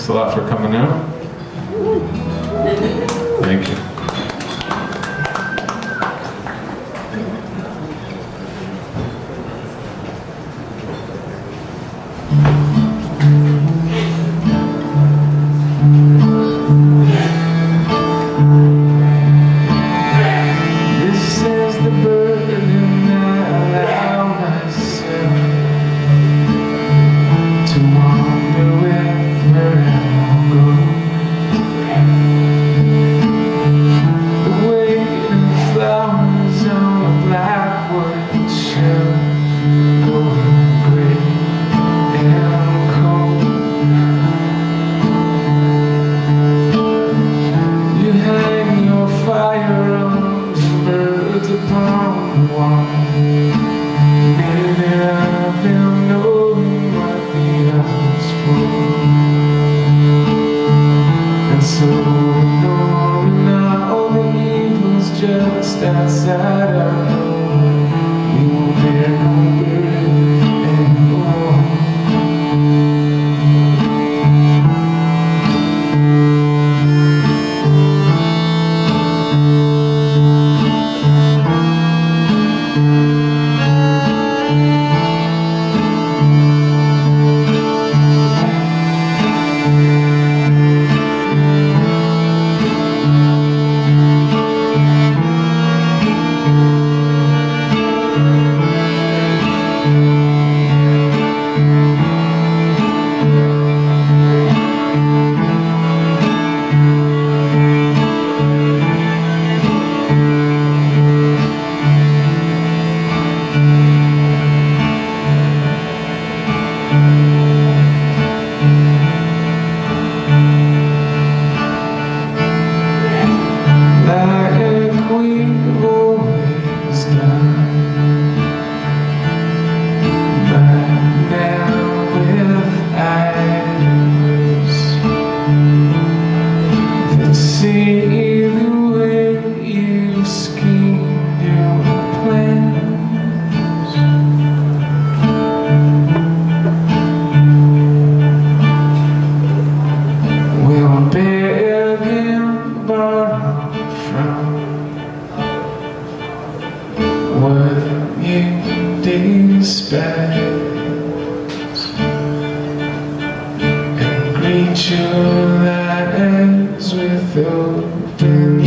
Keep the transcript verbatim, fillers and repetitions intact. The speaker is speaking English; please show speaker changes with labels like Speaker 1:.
Speaker 1: Thanks a lot for coming out. Thank you.
Speaker 2: This is the burden I allow myself to wander with wherever I go. The weight of flowers on a blackwood shelf, going gray and cold. You hang your firearms and birds upon the wall. Maybe I've been knowing what the odds for, and so ignoring all the evils just outside our door, we won't bear no burden anymore. See the way you schemed your plans. We'll beg and borrow from what you despise, and greet your lives with open